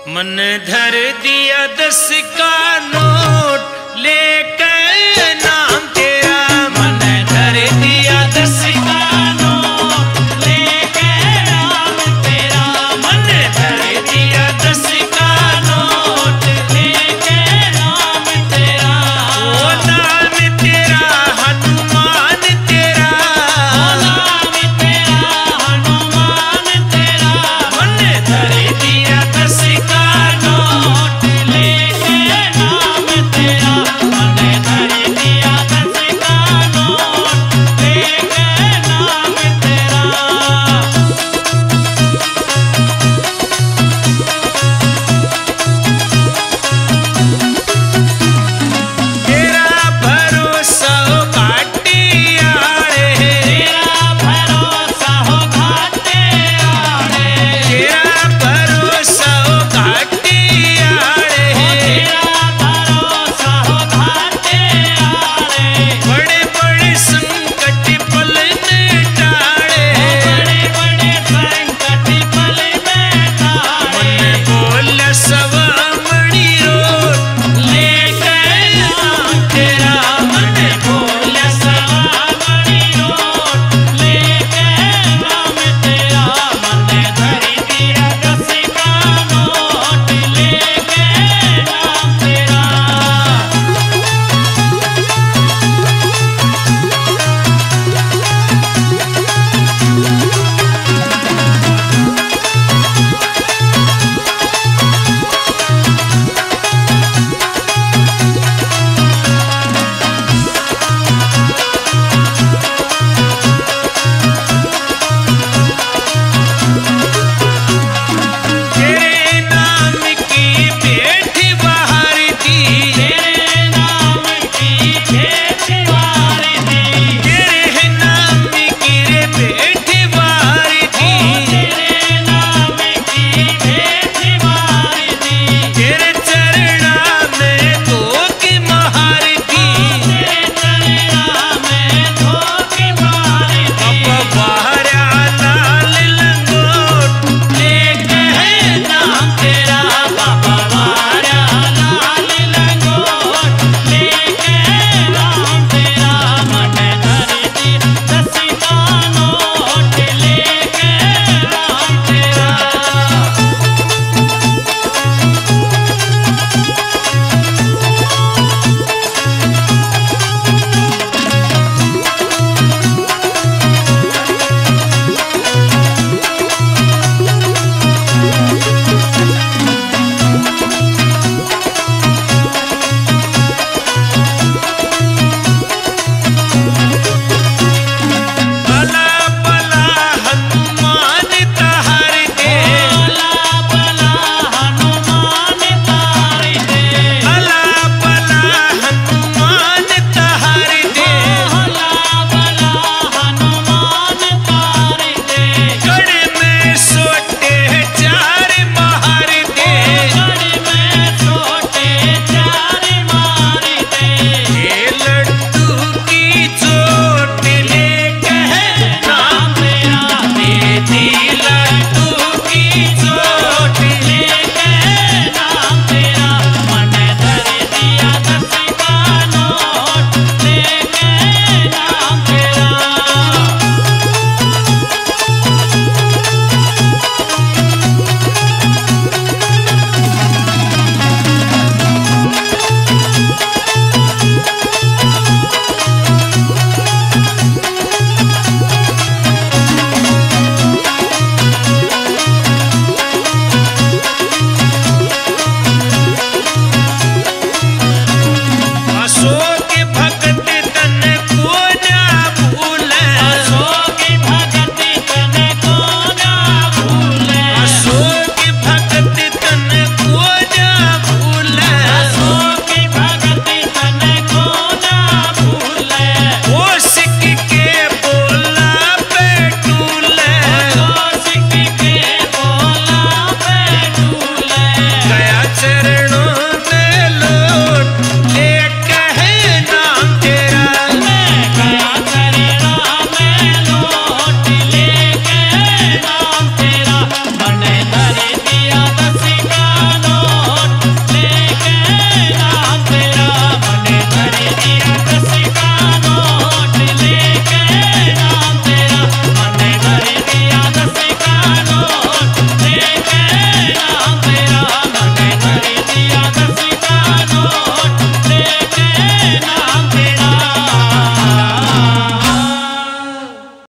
मन धर दिया 10 का नोट लेकर नाम तेरा, मन धर दिया 10 का नोट लेकर नाम तेरा, मन धर दिया 10 का नोट लेकर नाम तेरा। ओ नाम तेरा हनुमान तेरा, ओ नाम तेरा हनुमान तेरा, मन धर दिया 10 का नोट लेकर नाम तेरा, मन धर दिया 10 का नोट लेकर नाम तेरा। तेरा भरोसा हो घाटे आड़े, तेरा भरोसा हो घाटे आड़े, तेरा भरोसा हो घाटे आड़े, तेरा भरोसा हो घाटे आड़े। बड़े बड़े संकट पल में टाड़े, बड़े बड़े संकट पल में टाड़े। मन बोल सब